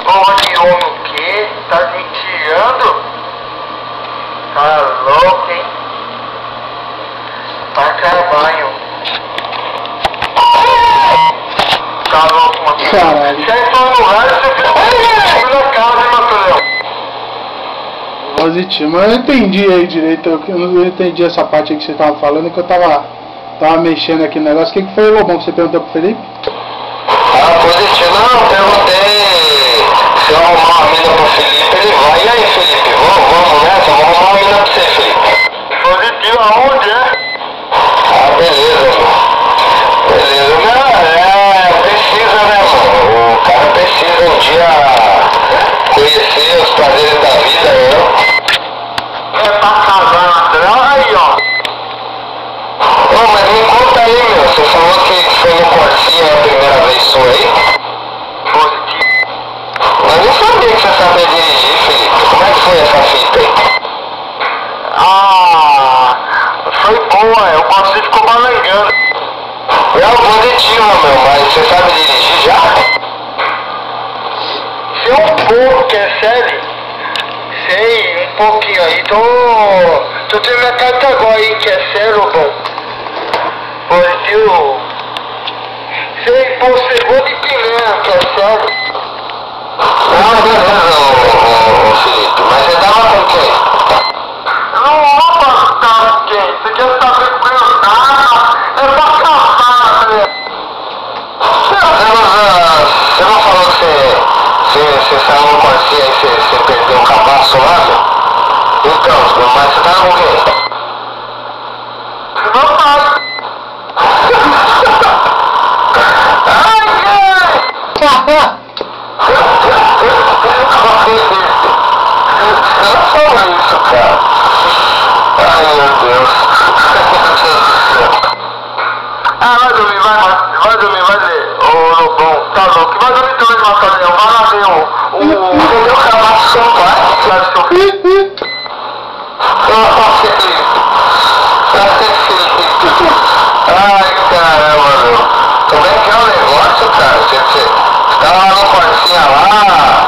Porra de homem o quê? Tá me tirando? Tá louco, hein? Vai trabalho. Tá louco, mano. Caralho. Se aí for no rádio, você fica na casa, hein, Matheus? Positivo, mas eu não entendi aí direito, eu não entendi essa parte aí que você tava falando, que eu tava mexendo aqui no negócio. O que foi, Lobão, que você perguntou pro Felipe? Ah, positivo. Não, eu perguntei se eu arrumar uma mina pro Felipe, ele vai. E aí, Felipe, vamos nessa? Vamos arrumar uma mina pra você, Felipe. Positivo aonde, é? Ah, beleza, mano. Beleza. Não, precisa, né, mano? O cara precisa um dia conhecer os prazeres da vida, né? É pra casar, André. Aí, ó. Não, mas me conta aí, meu. Você falou que foi no Corsinha a primeira vez sua aí? Positivo. Mas eu sabia que você sabia dirigir, Felipe. Como é que foi essa fita aí? Ah, foi boa, o Corsinha ficou balangando. Não, positivo, meu. Mas você sabe dirigir já? Sei um pouco, que é sério. Sei, um pouquinho aí. Tô tendo minha carta agora aí, que é sério, bom. Positivo. Sei, pô, cebola de pimenta, que é sério. Não, beleza, ô Felipe. Mas você tava com quem? Não vou passar com quem? Você quer saber como eu tava? É pra casar, né? Você não falou que você saiu no Corsinha e você perdeu o cabaço lá, meu? Então, mas você tava com quem? Meu pai. Não fala isso, cara. Ai, meu Deus. Ah, vai dormir, vai ler. Ô, Lobão, tá louco. Vai dormir também, Macaulay. Vai lá ver o... Perdeu o cabaço só vai. Ai, caramba, meu. Como é que é o negócio, cara? Você tava lá no Corsinha lá...